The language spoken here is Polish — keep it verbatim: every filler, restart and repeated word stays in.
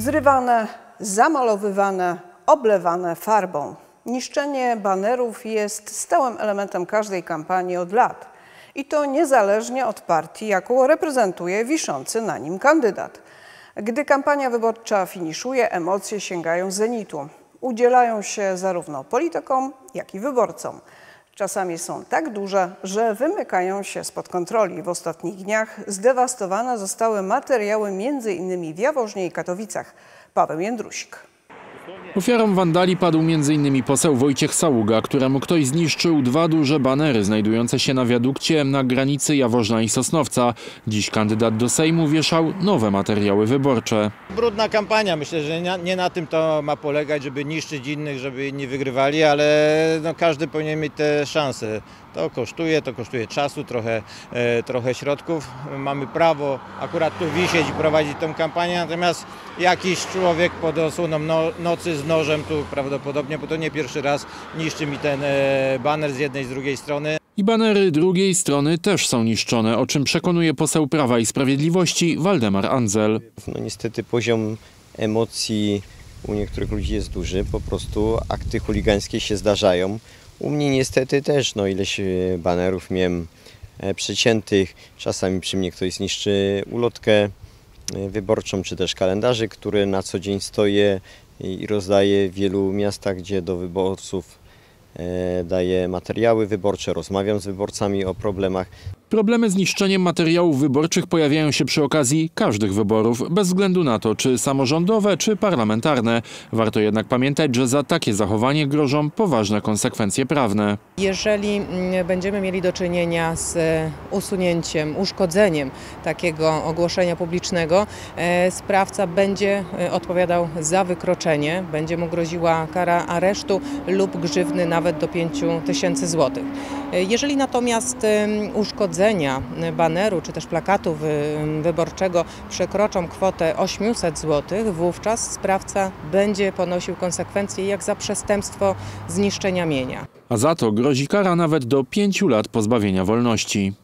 Zrywane, zamalowywane, oblewane farbą. Niszczenie banerów jest stałym elementem każdej kampanii od lat. I to niezależnie od partii, jaką reprezentuje wiszący na nim kandydat. Gdy kampania wyborcza finiszuje, emocje sięgają zenitu. Udzielają się zarówno politykom, jak i wyborcom. Czasami są tak duże, że wymykają się spod kontroli. W ostatnich dniach zdewastowane zostały materiały między innymi w Jaworznie i Katowicach. Paweł Jędrusik. Ofiarą wandali padł między innymi poseł Wojciech Saługa, któremu ktoś zniszczył dwa duże banery znajdujące się na wiadukcie na granicy Jaworzna i Sosnowca. Dziś kandydat do Sejmu wieszał nowe materiały wyborcze. Brudna kampania, myślę, że nie, nie na tym to ma polegać, żeby niszczyć innych, żeby inni wygrywali, ale no, każdy powinien mieć te szanse. To kosztuje, to kosztuje czasu, trochę, e, trochę środków. Mamy prawo akurat tu wisieć i prowadzić tę kampanię, natomiast jakiś człowiek pod osłoną no, nocy z nożem tu prawdopodobnie, bo to nie pierwszy raz, niszczy mi ten e, baner z jednej i z drugiej strony. I banery drugiej strony też są niszczone, o czym przekonuje poseł Prawa i Sprawiedliwości Waldemar Andzel. No niestety poziom emocji u niektórych ludzi jest duży, po prostu akty chuligańskie się zdarzają. U mnie niestety też, no ileś banerów miałem przeciętych, czasami przy mnie ktoś zniszczy ulotkę wyborczą, czy też kalendarzy, które na co dzień stoję i rozdaję w wielu miastach, gdzie do wyborców daję materiały wyborcze, rozmawiam z wyborcami o problemach. Problemy z niszczeniem materiałów wyborczych pojawiają się przy okazji każdych wyborów, bez względu na to, czy samorządowe, czy parlamentarne. Warto jednak pamiętać, że za takie zachowanie grożą poważne konsekwencje prawne. Jeżeli będziemy mieli do czynienia z usunięciem, uszkodzeniem takiego ogłoszenia publicznego, sprawca będzie odpowiadał za wykroczenie, będzie mu groziła kara aresztu lub grzywny nawet do pięciu tysięcy złotych. Jeżeli natomiast uszkodzenie baneru czy też plakatu wyborczego przekroczą kwotę osiemset złotych, wówczas sprawca będzie ponosił konsekwencje jak za przestępstwo zniszczenia mienia. A za to grozi kara nawet do pięciu lat pozbawienia wolności.